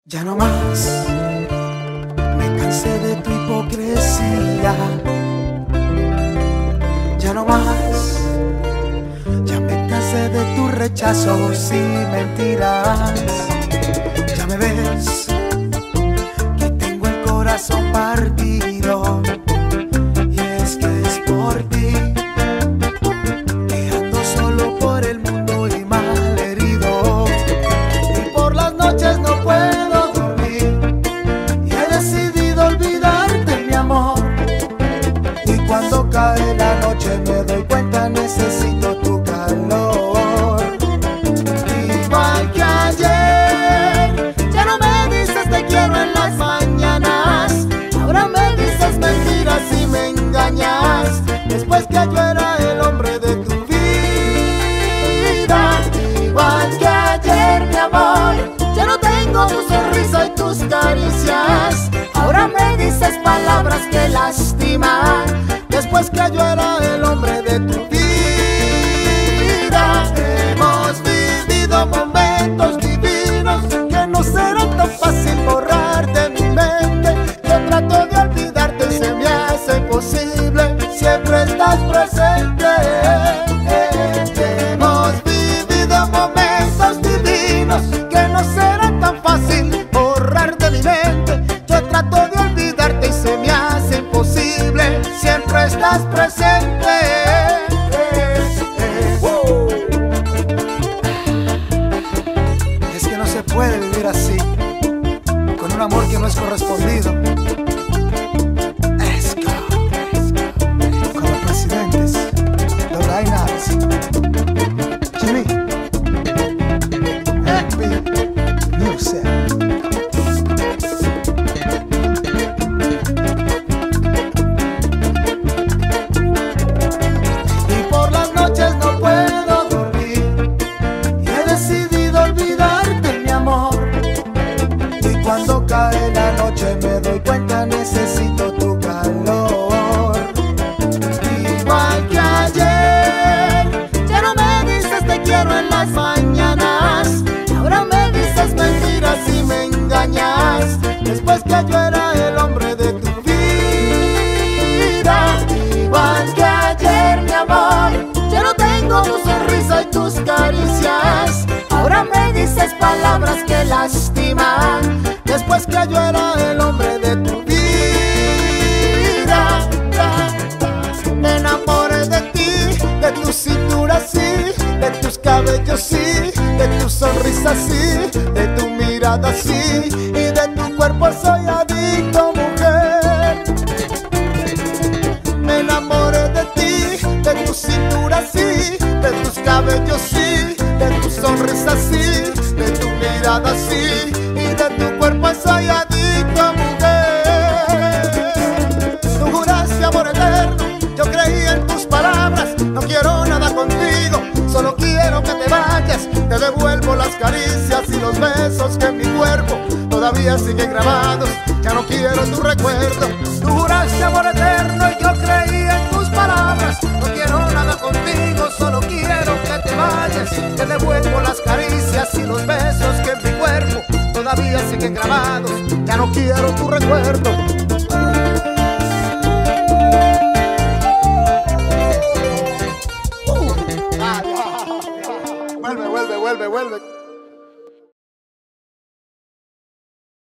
Ya no más, me cansé de tu hipocresía. Ya no más, ya me cansé de tus rechazos y mentiras. Ya me ves que tengo el corazón partido, y es que es por ti que ando solo por el mundo y mal herido, y por las noches no puedo dormir, y he decidido olvidarte, mi amor. Y cuando cae la noche me doy cuenta, necesito tu calor. Igual que ayer, ya no me dices te quiero en las mañanas, ahora me dices mentiras y me engañas, después que yo era el hombre de tu vida. Igual que ayer, mi amor, ya no tengo tu sonrisa y tus caricias, ahora me dices palabras que lastiman, después que yo era el hombre de tu vida. Hemos vivido momentos divinos que no será tan fácil borrar de mi mente. Yo trato de olvidarte y se me hace imposible, siempre estás presente. Hemos vivido momentos divinos que no será tan fácil borrar de mi mente. Yo trato de olvidarte y se me hace imposible, siempre estás presente. Es que no se puede vivir así, con un amor que no es correspondido. Let's go. Con los presidentes, los Reinhardt, Jimmy, Happy Music. No puedo dormir y he decidido olvidarte, mi amor. Y cuando cae la noche me doy cuenta, necesito tu calor. Igual que ayer, ya no me dices te quiero en las mañanas, ahora me dices mentiras y me engañas, después que yo era el hombre de tu vida. Igual que ayer, mi amor, ya no tengo tu sonrisa y tus caricias, ahora me dices palabras que lastiman, después que yo era el hombre de tu vida. Me enamoré de ti, de tu cintura sí, de tus cabellos sí, de tu sonrisa sí, de tu mirada sí, y de tu cuerpo soy adicto, mujer. Me enamoré de ti, de tu cintura sí, de tus cabellos sí, de tu sonrisa sí, de tu mirada sí, y de tu cuerpo soy adicto, mujer. Tú juraste amor eterno, yo creí en tus palabras, no quiero nada contigo, solo quiero que te vayas. Te devuelvo las caricias y los besos que en mi cuerpo todavía siguen grabados, ya no quiero tu recuerdo. Tú juraste amor eterno y yo creí en tus palabras, no quiero nada contigo, solo quiero que te vayas. Te devuelvo las caricias y los besos que en mi cuerpo todavía siguen grabados, ya no quiero tu recuerdo. Vuelve, vuelve, vuelve, vuelve.